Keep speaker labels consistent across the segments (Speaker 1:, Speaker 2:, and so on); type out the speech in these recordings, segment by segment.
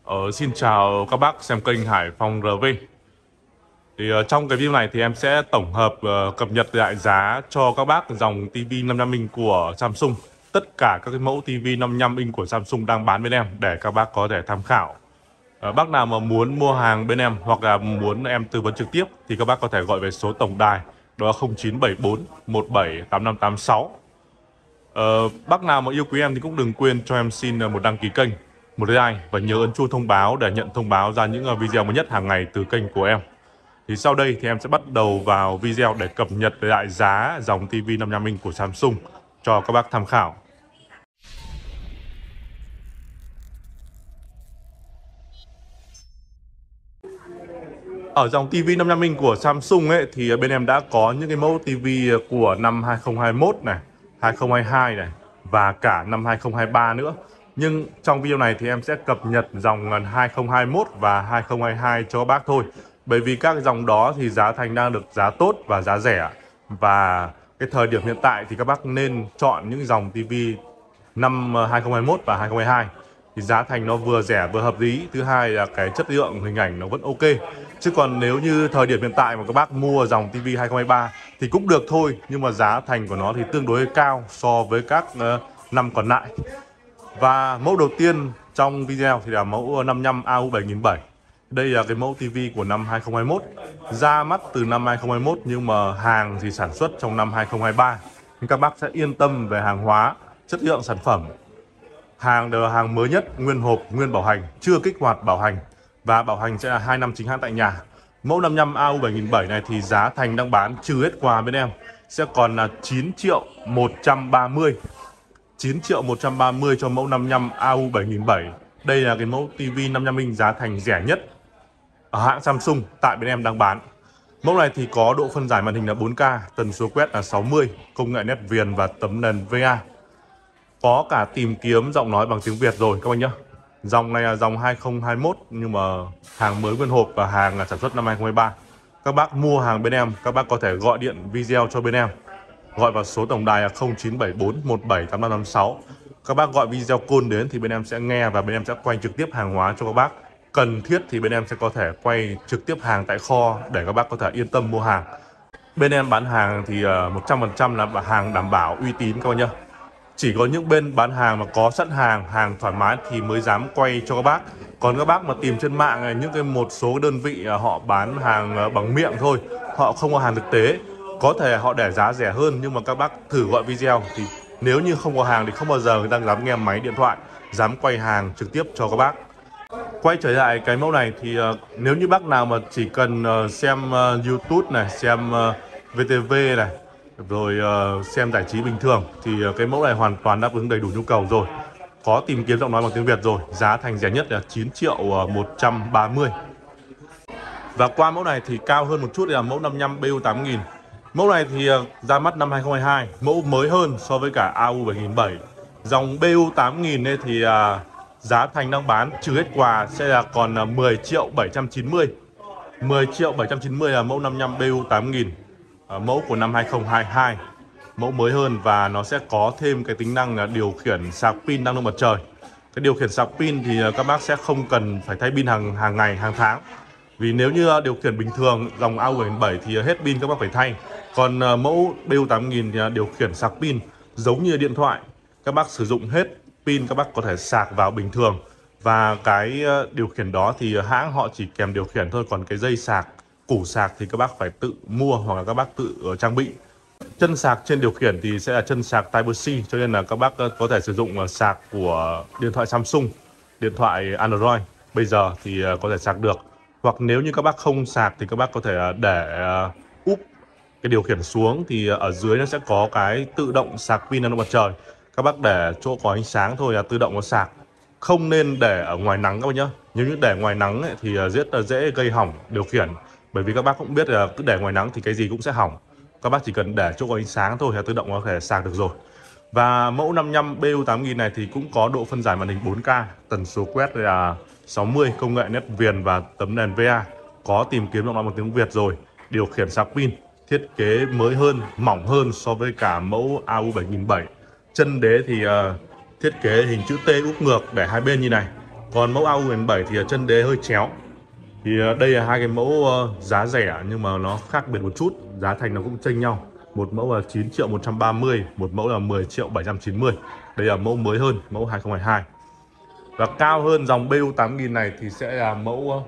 Speaker 1: Xin chào các bác xem kênh Hải Phòng RV. Trong cái video này thì em sẽ tổng hợp cập nhật lại giá cho các bác dòng TV 55 inch của Samsung. Tất cả các cái mẫu TV 55 inch của Samsung đang bán bên em để các bác có thể tham khảo. Bác nào mà muốn mua hàng bên em hoặc là muốn em tư vấn trực tiếp thì các bác có thể gọi về số tổng đài đó là 0974 178586. Bác nào mà yêu quý em thì cũng đừng quên cho em xin một đăng ký kênh, một like và nhớ ấn chuông thông báo để nhận thông báo ra những video mới nhất hàng ngày từ kênh của em. Thì sau đây thì em sẽ bắt đầu vào video để cập nhật lại giá dòng TV 55 inch của Samsung cho các bác tham khảo. Ở dòng TV 55 inch của Samsung ấy thì bên em đã có những cái mẫu TV của năm 2021 này, 2022 này và cả năm 2023 nữa. Nhưng trong video này thì em sẽ cập nhật dòng 2021 và 2022 cho các bác thôi. Bởi vì các dòng đó thì giá thành đang được giá tốt và giá rẻ. Và cái thời điểm hiện tại thì các bác nên chọn những dòng TV năm 2021 và 2022 thì giá thành nó vừa rẻ vừa hợp lý. Thứ hai là cái chất lượng hình ảnh nó vẫn ok. Chứ còn nếu như thời điểm hiện tại mà các bác mua dòng TV 2023 thì cũng được thôi, nhưng mà giá thành của nó thì tương đối cao so với các năm còn lại. Và mẫu đầu tiên trong video thì là mẫu 55 AU7700. Đây là cái mẫu TV của năm 2021, ra mắt từ năm 2021 nhưng mà hàng thì sản xuất trong năm 2023. Nhưng các bác sẽ yên tâm về hàng hóa, chất lượng sản phẩm. Hàng đều là hàng mới nhất, nguyên hộp, nguyên bảo hành, chưa kích hoạt bảo hành. Và bảo hành sẽ là 2 năm chính hãng tại nhà. Mẫu 55 AU7700 này thì giá thành đang bán trừ hết quà bên em sẽ còn là 9.130.000. 9.130.000 cho mẫu 55 AU7700. Đây là cái mẫu TV 55 inch giá thành rẻ nhất ở hãng Samsung tại bên em đang bán. Mẫu này thì có độ phân giải màn hình là 4K, tần số quét là 60, công nghệ nét viền và tấm nền VA. Có cả tìm kiếm giọng nói bằng tiếng Việt rồi các bạn nhé. Dòng này là dòng 2021 nhưng mà hàng mới nguyên hộp và hàng là sản xuất năm 2023. Các bác mua hàng bên em, các bác có thể gọi điện video cho bên em. Gọi vào số tổng đài là 0974 178586. Các bác gọi video call đến thì bên em sẽ nghe và bên em sẽ quay trực tiếp hàng hóa cho các bác. Cần thiết thì bên em sẽ có thể quay trực tiếp hàng tại kho để các bác có thể yên tâm mua hàng. Bên em bán hàng thì 100% là hàng đảm bảo uy tín các bác nhá. Chỉ có những bên bán hàng mà có sẵn hàng, hàng thoải mái thì mới dám quay cho các bác. Còn các bác mà tìm trên mạng này, những cái một số đơn vị họ bán hàng bằng miệng thôi, họ không có hàng thực tế. Có thể họ để giá rẻ hơn nhưng mà các bác thử gọi video thì nếu như không có hàng thì không bao giờ người ta dám nghe máy điện thoại, dám quay hàng trực tiếp cho các bác. Quay trở lại cái mẫu này thì nếu như bác nào mà chỉ cần xem YouTube này, xem VTV này, rồi xem giải trí bình thường thì cái mẫu này hoàn toàn đáp ứng đầy đủ nhu cầu rồi. Có tìm kiếm giọng nói bằng tiếng Việt rồi, giá thành rẻ nhất là 9.130.000. Và qua mẫu này thì cao hơn một chút là mẫu 55 BU8000. Mẫu này thì ra mắt năm 2022, mẫu mới hơn so với cả AU7700. Dòng BU8000 ấy thì giá thành đang bán trừ hết quà sẽ là còn 10.790.000. 10.790.000 là mẫu 55 BU8000, mẫu của năm 2022, mẫu mới hơn và nó sẽ có thêm cái tính năng là điều khiển sạc pin năng lượng mặt trời. Cái điều khiển sạc pin thì các bác sẽ không cần phải thay pin hàng ngày, hàng tháng. Vì nếu như điều khiển bình thường dòng AU77 thì hết pin các bác phải thay. Còn mẫu BU8000 thì điều khiển sạc pin giống như điện thoại, các bác sử dụng hết pin các bác có thể sạc vào bình thường. Và cái điều khiển đó thì hãng họ chỉ kèm điều khiển thôi, còn cái dây sạc, củ sạc thì các bác phải tự mua hoặc là các bác tự trang bị. Chân sạc trên điều khiển thì sẽ là chân sạc Type-C, cho nên là các bác có thể sử dụng sạc của điện thoại Samsung, điện thoại Android bây giờ thì có thể sạc được. Hoặc nếu như các bác không sạc thì các bác có thể để úp cái điều khiển xuống thì ở dưới nó sẽ có cái tự động sạc pin năng lượng mặt trời. Các bác để chỗ có ánh sáng thôi là tự động nó sạc. Không nên để ở ngoài nắng các bác nhá. Nếu như để ngoài nắng ấy, thì rất là dễ gây hỏng điều khiển. Bởi vì các bác cũng biết là cứ để ngoài nắng thì cái gì cũng sẽ hỏng. Các bác chỉ cần để chỗ có ánh sáng thôi là tự động có thể sạc được rồi. Và mẫu 55 BU8000 này thì cũng có độ phân giải màn hình 4K, tần số quét là 60, công nghệ nét viền và tấm nền VA. Có tìm kiếm giọng nói bằng tiếng Việt rồi, điều khiển sạc pin, thiết kế mới hơn, mỏng hơn so với cả mẫu AU7700. Chân đế thì thiết kế hình chữ T úp ngược để hai bên như này. Còn mẫu AU7 thì chân đế hơi chéo. Thì đây là hai cái mẫu giá rẻ nhưng mà nó khác biệt một chút, giá thành nó cũng chênh nhau. Một mẫu là 9.130.000, một mẫu là 10.790.000. Đây là mẫu mới hơn, mẫu 2022. Và cao hơn dòng BU8000 này thì sẽ là mẫu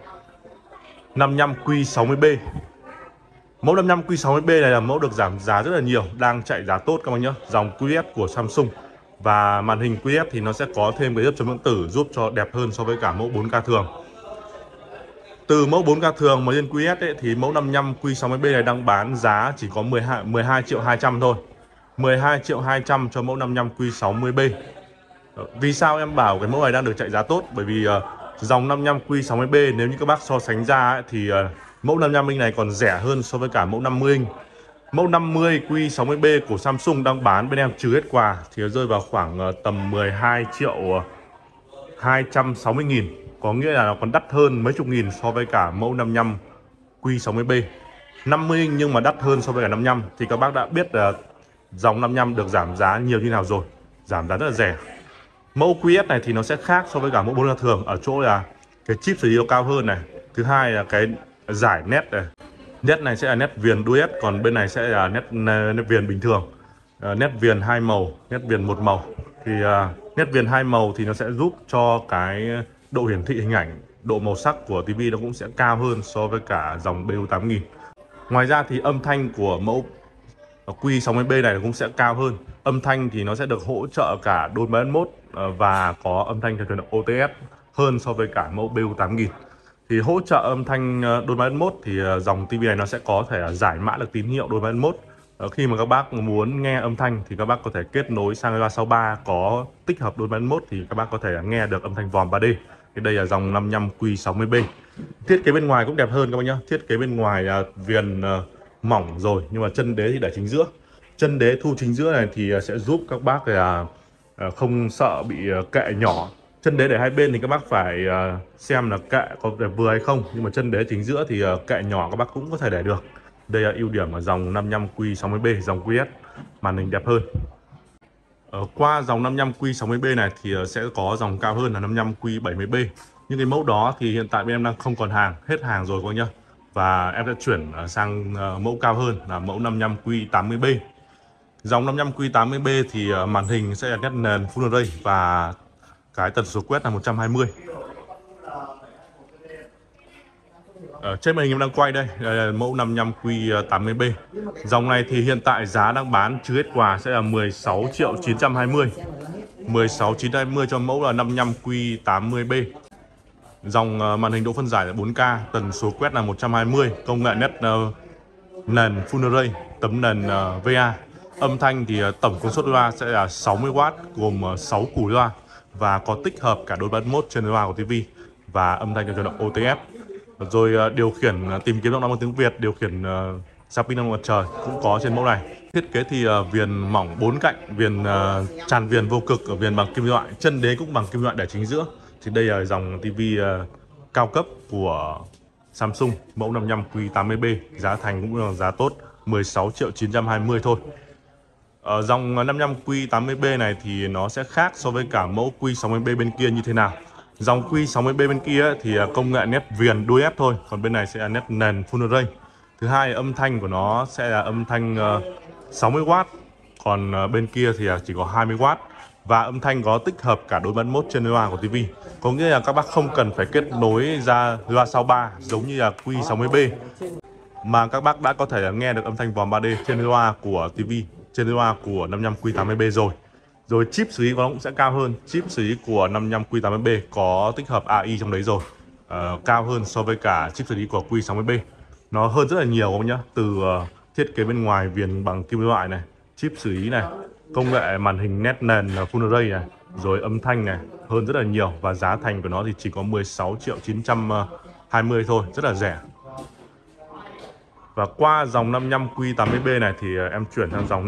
Speaker 1: 55Q60B. Mẫu 55Q60B này là mẫu được giảm giá rất là nhiều, đang chạy giá tốt các bạn nhé. Dòng QS của Samsung. Và màn hình QS thì nó sẽ có thêm cái lớp chấm lượng tử giúp cho đẹp hơn so với cả mẫu 4K thường. Từ mẫu 4K thường mà lên QS ấy, thì mẫu 55Q60B này đang bán giá chỉ có 12.200.000 thôi. 12.200.000 cho mẫu 55Q60B. Vì sao em bảo cái mẫu này đang được chạy giá tốt? Bởi vì dòng 55Q60B nếu như các bác so sánh ra ấy, thì mẫu 55 inch này còn rẻ hơn so với cả mẫu 50 inch. Mẫu 50Q60B của Samsung đang bán bên em trừ hết quà thì rơi vào khoảng tầm 12.260.000. Có nghĩa là nó còn đắt hơn mấy chục nghìn so với cả mẫu 55Q60B. 50 inch nhưng mà đắt hơn so với cả 55 thì các bác đã biết là dòng 55 được giảm giá nhiều như nào rồi. Giảm giá rất là rẻ. Mẫu QS này thì nó sẽ khác so với cả mẫu 4K thường ở chỗ là cái chip xử lý nó cao hơn này. Thứ hai là cái giải nét này. Nét này sẽ là nét viền duet, còn bên này sẽ là nét viền bình thường. Nét viền hai màu, nét viền một màu. Thì nét viền hai màu thì nó sẽ giúp cho cái độ hiển thị hình ảnh, độ màu sắc của TV nó cũng sẽ cao hơn so với cả dòng BU8000. Ngoài ra thì âm thanh của mẫu Q60B này cũng sẽ cao hơn. Âm thanh thì nó sẽ được hỗ trợ cả Dolby Atmos và có âm thanh theo truyền động OTS hơn so với cả mẫu BU8000. Thì hỗ trợ âm thanh Dolby Atmos thì dòng TV này nó sẽ có thể giải mã được tín hiệu Dolby Atmos. Khi mà các bác muốn nghe âm thanh thì các bác có thể kết nối sang loa 63 có tích hợp Dolby Atmos thì các bác có thể nghe được âm thanh vòm 3D. Thì đây là dòng 55Q60B. Thiết kế bên ngoài cũng đẹp hơn các bác nhá. Thiết kế bên ngoài là viền mỏng rồi nhưng mà chân đế thì để chính giữa. Chân đế thu chính giữa này thì sẽ giúp các bác là không sợ bị kệ nhỏ. Chân đế để hai bên thì các bác phải xem là kệ có đẹp vừa hay không, nhưng mà chân đế chính giữa thì kệ nhỏ các bác cũng có thể để được. Đây là ưu điểm ở dòng 55Q60B, dòng QS, màn hình đẹp hơn. Qua dòng 55Q60B này thì sẽ có dòng cao hơn là 55Q70B. Nhưng cái mẫu đó thì hiện tại bên em đang không còn hàng, hết hàng rồi các bác nhá. Và em sẽ chuyển sang mẫu cao hơn là mẫu 55Q80B. Dòng 55Q80B thì màn hình sẽ là nét nền Full Array và cái tần số quét là 120. Trên màn hình em đang quay đây là mẫu 55Q80B. Dòng này thì hiện tại giá đang bán trừ hết quà sẽ là 16.920.000. 16.920 cho mẫu là 55Q80B. Dòng màn hình độ phân giải là 4K, tần số quét là 120, công nghệ nét nền Full Array, tấm nền VA. Âm thanh thì tổng công suất loa sẽ là 60W gồm 6 củ loa và có tích hợp cả Dolby Atmos trên loa của TV và âm thanh theo truyền động OTS. Rồi điều khiển tìm kiếm giọng nói bằng tiếng Việt, điều khiển sạc pin năng lượng mặt trời cũng có trên mẫu này. Thiết kế thì viền mỏng 4 cạnh, viền tràn viền vô cực, ở viền bằng kim loại, chân đế cũng bằng kim loại để chính giữa. Thì đây là dòng TV cao cấp của Samsung mẫu 55Q80B, giá thành cũng là giá tốt, 16.920.000 thôi. Ở dòng 55Q80B này thì nó sẽ khác so với cả mẫu Q60B bên kia như thế nào. Dòng Q60B bên kia thì công nghệ nét viền duet thôi, còn bên này sẽ là nét nền Full Array. Thứ hai, âm thanh của nó sẽ là âm thanh 60W, còn bên kia thì chỉ có 20W. Và âm thanh có tích hợp cả Dolby Atmos trên loa của TV. Có nghĩa là các bác không cần phải kết nối ra loa 63 giống như là Q60B, mà các bác đã có thể nghe được âm thanh vòm 3D trên loa của TV, trên loa của 55Q80B rồi. Rồi chip xử lý của nó cũng sẽ cao hơn. Chip xử lý của 55Q80B có tích hợp AI trong đấy rồi, cao hơn so với cả chip xử lý của Q60B. Nó hơn rất là nhiều không nhá. Từ thiết kế bên ngoài viền bằng kim loại này, chip xử lý này, công nghệ màn hình nét nền Full Array này, rồi âm thanh này, hơn rất là nhiều. Và giá thành của nó thì chỉ có 16.920 thôi, rất là rẻ. Và qua dòng 55Q80B này thì em chuyển sang dòng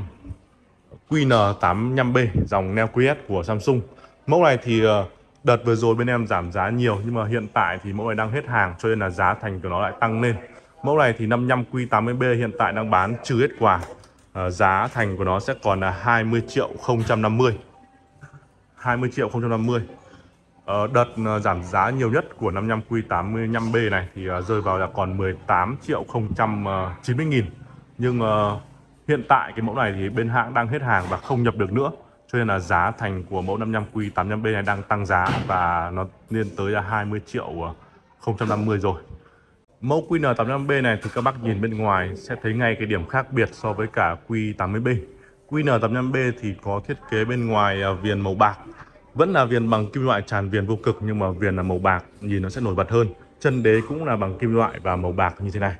Speaker 1: 55QN85B, dòng neo QS của Samsung. Mẫu này thì đợt vừa rồi bên em giảm giá nhiều, nhưng mà hiện tại thì mẫu này đang hết hàng cho nên là giá thành của nó lại tăng lên. Mẫu này thì 55Q80B hiện tại đang bán trừ hết quà. Giá thành của nó sẽ còn là 20.050.000. 20.050.000. Đợt giảm giá nhiều nhất của 55Q85B này thì rơi vào là còn 18.090.000. Nhưng hiện tại cái mẫu này thì bên hãng đang hết hàng và không nhập được nữa. Cho nên là giá thành của mẫu 55Q85B này đang tăng giá và nó lên tới là 20.050 rồi. Mẫu QN85B này thì các bác nhìn bên ngoài sẽ thấy ngay cái điểm khác biệt so với cả Q80B. QN85B thì có thiết kế bên ngoài viền màu bạc, vẫn là viền bằng kim loại tràn viền vô cực nhưng mà viền là màu bạc, nhìn nó sẽ nổi bật hơn. Chân đế cũng là bằng kim loại và màu bạc như thế này.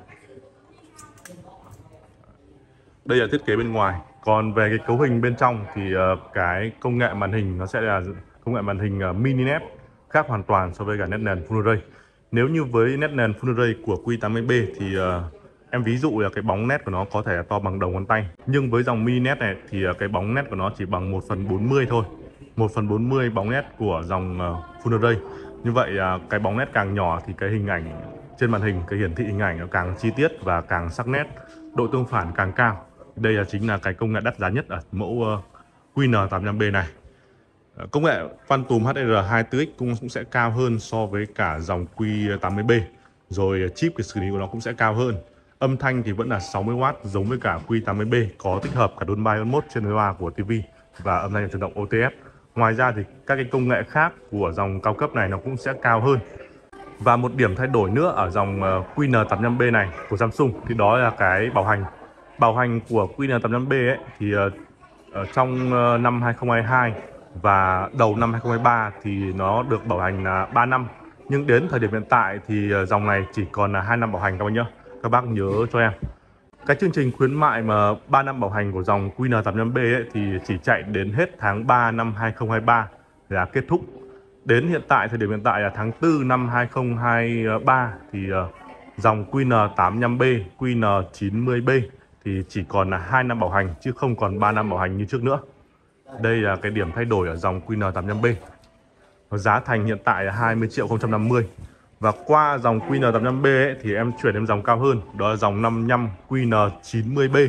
Speaker 1: Đây là thiết kế bên ngoài. Còn về cái cấu hình bên trong thì cái công nghệ màn hình nó sẽ là công nghệ màn hình mini LED, khác hoàn toàn so với cả nét nền Full Array. Nếu như với nét nền Full Array của Q80B thì em ví dụ là cái bóng nét của nó có thể là to bằng đầu ngón tay. Nhưng với dòng mini LED này thì cái bóng nét của nó chỉ bằng 1/40 thôi. 1/40 bóng nét của dòng Full Array. Như vậy cái bóng nét càng nhỏ thì cái hình ảnh trên màn hình, cái hiển thị hình ảnh nó càng chi tiết và càng sắc nét, độ tương phản càng cao. Đây là chính là cái công nghệ đắt giá nhất ở mẫu QN85B này. Công nghệ Phantom HDR24X cũng sẽ cao hơn so với cả dòng Q80B. Rồi chip cái xử lý của nó cũng sẽ cao hơn. Âm thanh thì vẫn là 60W giống với cả Q80B, có tích hợp cả Dolby Atmos trên loa của TV và âm thanh truyền động OTS. Ngoài ra thì các cái công nghệ khác của dòng cao cấp này nó cũng sẽ cao hơn. Và một điểm thay đổi nữa ở dòng QN85B này của Samsung thì đó là cái bảo hành. Bảo hành của QN85B ấy thì trong năm 2022 và đầu năm 2023 thì nó được bảo hành là 3 năm. Nhưng đến thời điểm hiện tại thì dòng này chỉ còn là 2 năm bảo hành các bạn nhé. Các bác nhớ cho em. Cái chương trình khuyến mại mà 3 năm bảo hành của dòng QN85B ấy thì chỉ chạy đến hết tháng 3 năm 2023 là kết thúc. Đến hiện tại, thời điểm hiện tại là tháng 4 năm 2023 thì dòng QN85B, QN90B thì chỉ còn là 2 năm bảo hành chứ không còn 3 năm bảo hành như trước nữa. Đây là cái điểm thay đổi ở dòng QN85B. Giá thành hiện tại là 20.050. Và qua dòng QN85B ấy, thì em chuyển đến dòng cao hơn, đó là dòng 55 QN90B.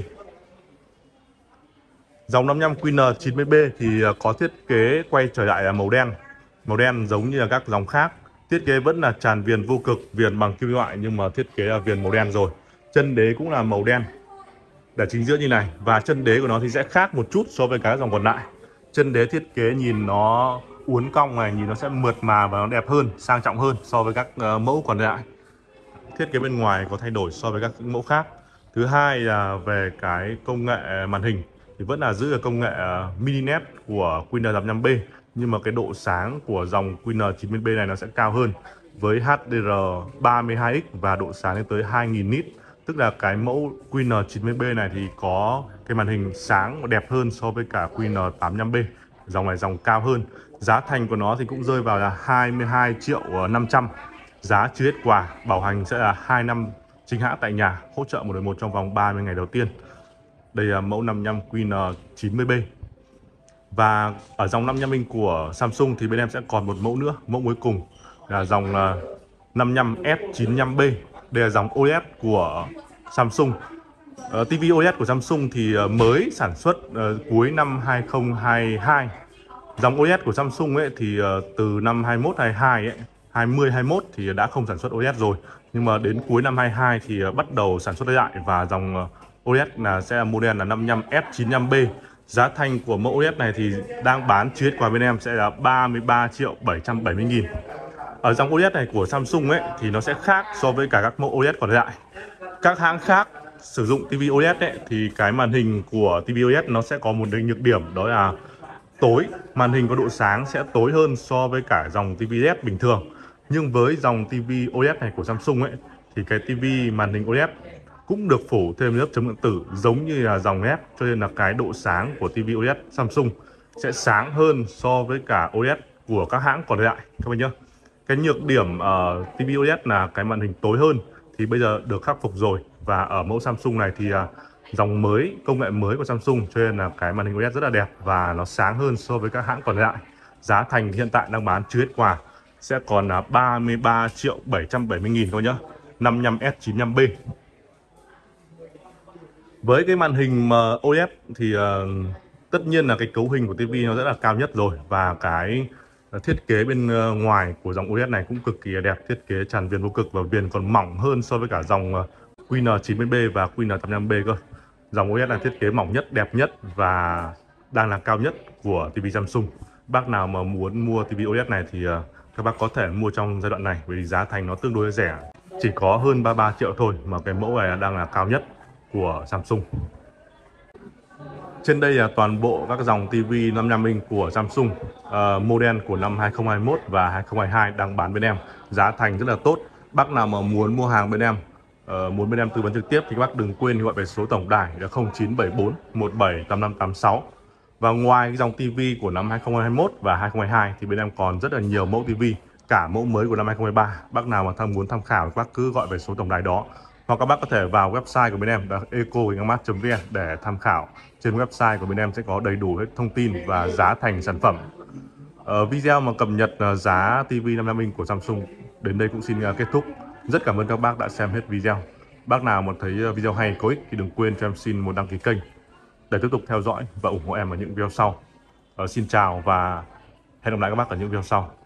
Speaker 1: Dòng 55 QN90B thì có thiết kế quay trở lại là màu đen. Màu đen giống như là các dòng khác. Thiết kế vẫn là tràn viền vô cực, viền bằng kim loại nhưng mà thiết kế là viền màu đen rồi. Chân đế cũng là màu đen để chính giữa như này. Và chân đế của nó thì sẽ khác một chút so với các dòng còn lại. Chân đế thiết kế nhìn nó uốn cong này, nhìn nó sẽ mượt mà và nó đẹp hơn, sang trọng hơn so với các mẫu còn lại. Thiết kế bên ngoài có thay đổi so với các mẫu khác. Thứ hai là về cái công nghệ màn hình thì vẫn là giữ được công nghệ mini LED của QN85B, nhưng mà cái độ sáng của dòng QN90B này nó sẽ cao hơn với HDR32X và độ sáng lên tới 2000 nit. Tức là cái mẫu QN90B này thì có cái màn hình sáng và đẹp hơn so với cả QN85B. Dòng này dòng cao hơn. Giá thành của nó thì cũng rơi vào là 22.500.000. Giá chưa hết quà, bảo hành sẽ là 2 năm chính hãng tại nhà, hỗ trợ 1/1 trong vòng 30 ngày đầu tiên. Đây là mẫu 55 QN90B. Và ở dòng 55 inch của Samsung thì bên em sẽ còn một mẫu nữa, mẫu cuối cùng là dòng 55 S95B. Đây là dòng OLED của Samsung. TV OLED của Samsung thì mới sản xuất cuối năm 2022. Dòng OLED của Samsung ấy thì từ năm 21 22 ấy, 20 21 thì đã không sản xuất OLED rồi. Nhưng mà đến cuối năm 22 thì bắt đầu sản xuất lại, và dòng OLED sẽ là model là 55 S95B. Giá thành của mẫu OLED này thì đang bán chưa hết quà bên em sẽ là 33.770.000. Ở dòng OLED này của Samsung ấy thì nó sẽ khác so với cả các mẫu OLED còn lại. Các hãng khác sử dụng TV OLED ấy, thì cái màn hình của TV OLED nó sẽ có một nhược điểm, đó là tối, màn hình có độ sáng sẽ tối hơn so với cả dòng TV LED bình thường. Nhưng với dòng TV OLED này của Samsung ấy thì cái TV màn hình OLED cũng được phủ thêm lớp chống điện tử giống như là dòng LED, cho nên là cái độ sáng của TV OLED Samsung sẽ sáng hơn so với cả OLED của các hãng còn lại các bạn nhé. Cái nhược điểm ở TV OLED là cái màn hình tối hơn thì bây giờ được khắc phục rồi, và ở mẫu Samsung này thì dòng mới, công nghệ mới của Samsung, cho nên là cái màn hình OLED rất là đẹp và nó sáng hơn so với các hãng còn lại. Giá thành hiện tại đang bán chưa hết quà sẽ còn là 33.770.000 thôi nhá. 55 S95B. Với cái màn hình OLED thì tất nhiên là cái cấu hình của TV nó rất là cao nhất rồi, và cái Thiết kế bên ngoài của dòng OLED này cũng cực kỳ đẹp, thiết kế tràn viền vô cực và viền còn mỏng hơn so với cả dòng QN90B và QN85B cơ. Dòng OLED là thiết kế mỏng nhất, đẹp nhất và đang là cao nhất của TV Samsung. Bác nào mà muốn mua TV OLED này thì các bác có thể mua trong giai đoạn này, vì giá thành nó tương đối rẻ, chỉ có hơn 33 triệu thôi, mà cái mẫu này đang là cao nhất của Samsung. Trên đây là toàn bộ các dòng TV 55 inch của Samsung, model của năm 2021 và 2022 đang bán bên em. Giá thành rất là tốt. Bác nào mà muốn mua hàng bên em, muốn bên em tư vấn trực tiếp thì các bác đừng quên gọi về số tổng đài là 0974 178586. Và ngoài cái dòng TV của năm 2021 và 2022 thì bên em còn rất là nhiều mẫu TV, cả mẫu mới của năm 2023. Bác nào mà muốn tham khảo thì bác cứ gọi về số tổng đài đó. Hoặc các bác có thể vào website của bên em là eco-mart.vn để tham khảo. Trên website của bên em sẽ có đầy đủ hết thông tin và giá thành sản phẩm. Video mà cập nhật giá TV 55 inch của Samsung đến đây cũng xin kết thúc. Rất cảm ơn các bác đã xem hết video. Bác nào mà thấy video hay có ích thì đừng quên cho em xin một đăng ký kênh để tiếp tục theo dõi và ủng hộ em ở những video sau. Xin chào và hẹn gặp lại các bác ở những video sau.